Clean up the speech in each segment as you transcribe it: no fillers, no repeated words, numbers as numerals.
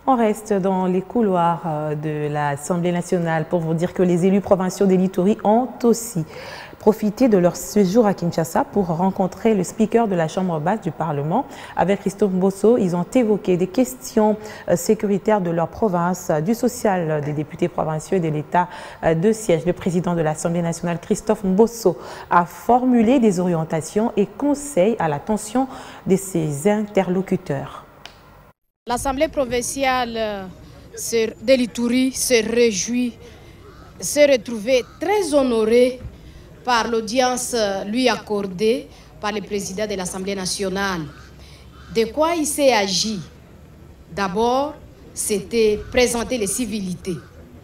On reste dans les couloirs de l'Assemblée nationale pour vous dire que les élus provinciaux de l'Ituri ont aussi profité de leur séjour à Kinshasa pour rencontrer le speaker de la Chambre basse du Parlement. Avec Christophe Mbosso, ils ont évoqué des questions sécuritaires de leur province, du social des députés provinciaux et de l'état de siège. Le président de l'Assemblée nationale, Christophe Mbosso, a formulé des orientations et conseils à l'attention de ses interlocuteurs. L'Assemblée provinciale de l'Ituri se réjouit, se retrouver très honorée par l'audience lui accordée par le président de l'Assemblée nationale. De quoi il s'est agi? D'abord, c'était présenter les civilités.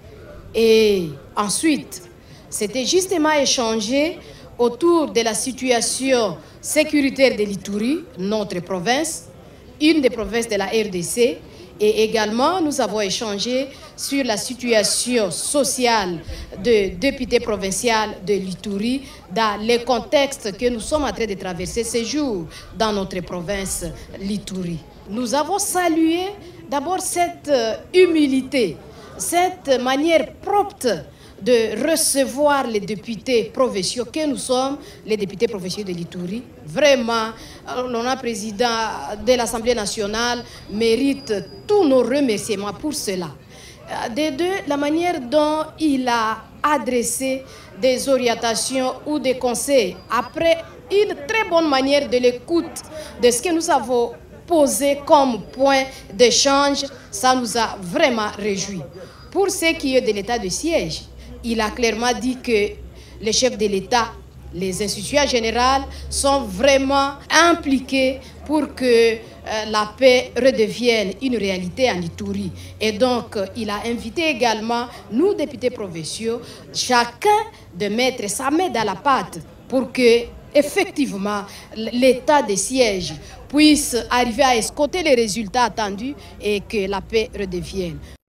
Et ensuite, c'était justement échanger autour de la situation sécuritaire de l'Ituri, notre province, une des provinces de la RDC, et également nous avons échangé sur la situation sociale de députés provinciaux de l'Ituri dans le contexte que nous sommes en train de traverser ces jours dans notre province l'Ituri. Nous avons salué d'abord cette humilité, cette manière prompte de recevoir les députés provinciaux que nous sommes, les députés provinciaux de l'Ituri. Vraiment, l'honorable président de l'Assemblée nationale mérite tous nos remerciements pour cela. De deux, la manière dont il a adressé des orientations ou des conseils après une très bonne manière de l'écoute de ce que nous avons posé comme point d'échange, ça nous a vraiment réjouis. Pour ce qui est de l'état de siège, il a clairement dit que les chefs de l'État, les institutions générales sont vraiment impliqués pour que la paix redevienne une réalité en Ituri. Et donc, il a invité également nous, députés provinciaux, chacun de mettre sa main dans la pâte pour que, effectivement, l'état de siège puisse arriver à escompter les résultats attendus et que la paix redevienne.